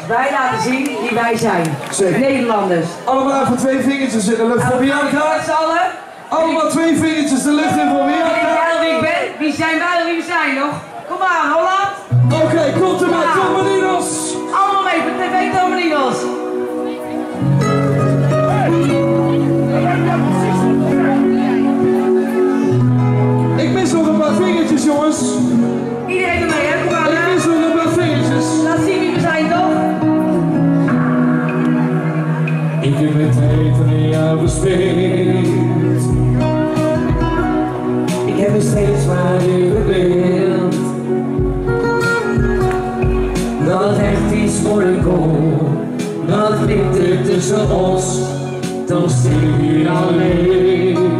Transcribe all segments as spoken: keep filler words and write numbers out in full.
wij laten zien wie wij zijn. Zeker. Nederlanders. Allemaal even twee vingertjes in de lucht voor Bianca. Allemaal twee vingertjes de lucht in voor Bianca. Wie jij wie ik ben? Wie zijn wij wie we zijn nog? Kom aan, Holland. Oké, okay, komt er maar, Tomelinos. Allemaal mee voor T V Tomelinos. Ik mis nog een paar vingertjes, jongens. Iedereen ermee, hè? Kom aan, hè? Ik mis nog een paar vingertjes. Laat zien wie we zijn, toch? Ik heb het eten in jou gespeeld. Ik heb er steeds maar in gebeeld. Dat het echt iets worden kon. Dat ligt er tussen ons. Dan stil ik hier alleen.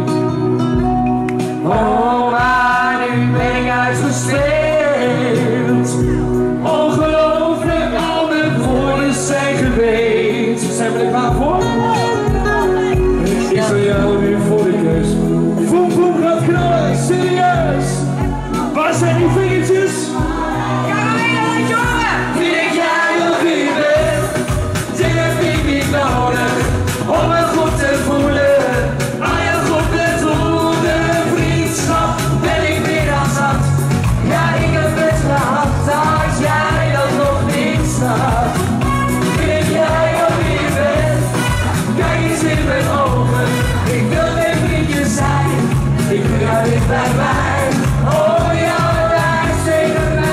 Oh, maar nu ben ik uitgespeeld. Ongelooflijk, al mijn woorden zijn geweest. Zijn we er klaar voor? Ik zal jou nu voor de kust. Voem, voem gaat knallen, serieus. Waar zijn die vingertjes? Jongen! Wie denk jij wel wie je bent? Dit heb ik niet nodig om het goed te voelen. Aan je goed bedoelde vriendschap ben ik weer dan zat. Ja, ik heb het gehad dat jij dat nog niet snapt. Wie denk jij wel wie je bent? Kijk eens in mijn ogen. Ik wil geen vriendje zijn. Ik wil jou dit bij mij. Oh ja, wij tegen mij.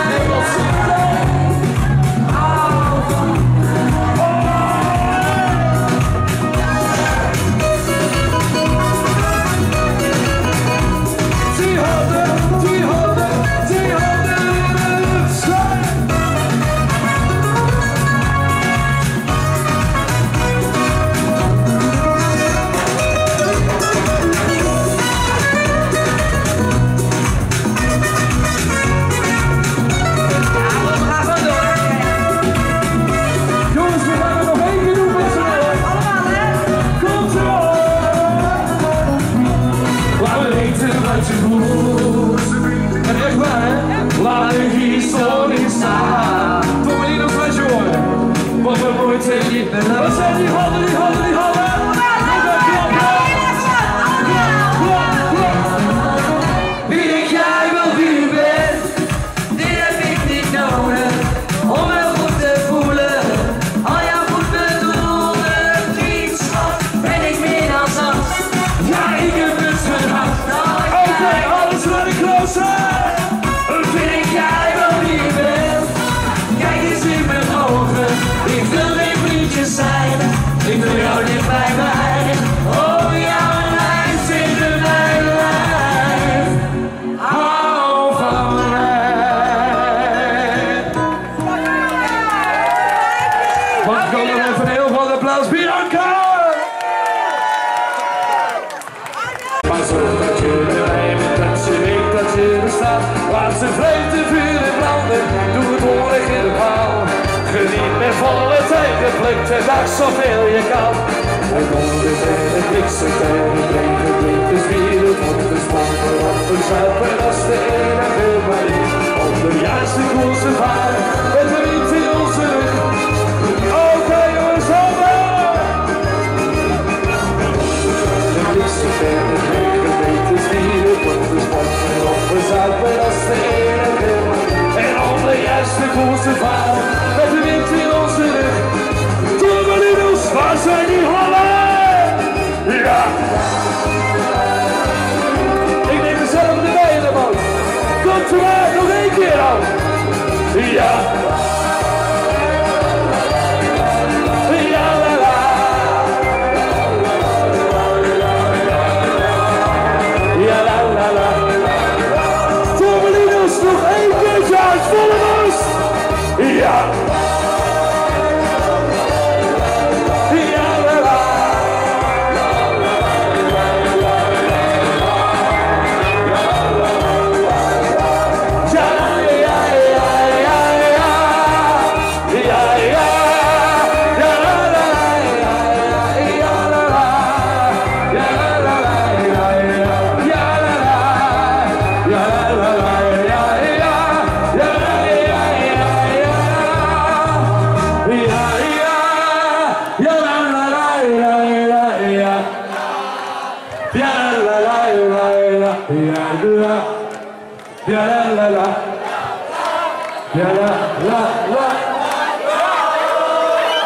En echt waar, hè? Laat de historie staan. Tomelinos, laat je horen. Wat we nooit zijn niet. Wat zijn die handen, die handen, die handen? Wie denk jij wel wie je bent? Dit heb ik niet nodig om me goed te voelen. Al jouw goed bedoelde vriendschap ben ik meer dan zat. Ja, ik heb het gehad. Oké, alles naar de klooster. Vind jij wel wie je bent? Kijk eens in mijn ogen. Ik wil geen vriendje zijn. Ik wil jou niet bij mij. Oh, jouw lijf zit in mijn lijf. Hou van mij. Mag ik ook nog even een heel groot applaus, Bianca? Maar zorg dat je erbij bent, dat je weet dat je er staat. Laat ze vreemde vuren branden, doe het oorlog in de paal. Geniet met volle tijd, je plukt de dag zoveel je kan. En onder de bliksemt en het regen klinkt de wereld op de spanten. Want we zuipen als de enige manier. Op de juiste koersen varen, met de wind in onze rug. Oké jongens, allemaal! De bliksemt en het regen klinkt de wereld op de spanten. Want we zuipen als de enige manier. En op de juiste koersen varen, met de wind in onze rug. Tomelinos, waar zijn die hallen? Ja! Ja la la la la la ja. Ja la la la la ja la. Ja la la la. Ja la la la.